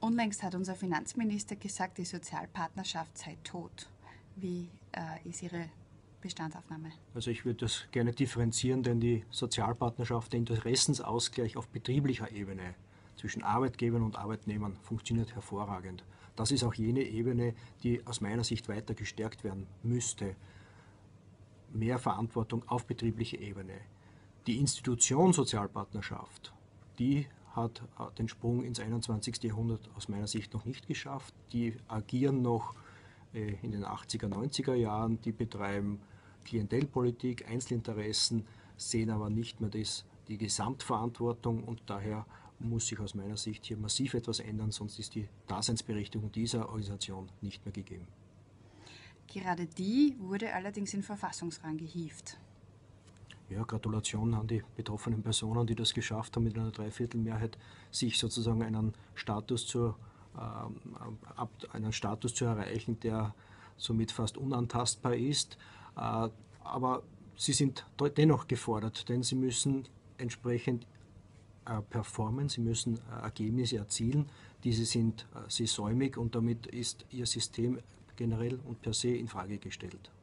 Unlängst hat unser Finanzminister gesagt, die Sozialpartnerschaft sei tot. Wie ist Ihre Bestandsaufnahme? Also ich würde das gerne differenzieren, denn die Sozialpartnerschaft, der Interessensausgleich auf betrieblicher Ebene zwischen Arbeitgebern und Arbeitnehmern funktioniert hervorragend. Das ist auch jene Ebene, die aus meiner Sicht weiter gestärkt werden müsste. Mehr Verantwortung auf betrieblicher Ebene. Die Institution Sozialpartnerschaft, die hat den Sprung ins 21. Jahrhundert aus meiner Sicht noch nicht geschafft. Die agieren noch in den 80er, 90er Jahren, die betreiben Klientelpolitik, Einzelinteressen, sehen aber nicht mehr die Gesamtverantwortung und daher muss sich aus meiner Sicht hier massiv etwas ändern, sonst ist die Daseinsberechtigung dieser Organisation nicht mehr gegeben. Gerade die wurde allerdings in Verfassungsrang gehievt. Ja, Gratulation an die betroffenen Personen, die das geschafft haben, mit einer Dreiviertelmehrheit sich sozusagen einen Status zu erreichen, der somit fast unantastbar ist. Aber sie sind dennoch gefordert, denn sie müssen entsprechend performen, sie müssen Ergebnisse erzielen. Diese sind sie säumig und damit ist ihr System generell und per se in Frage gestellt.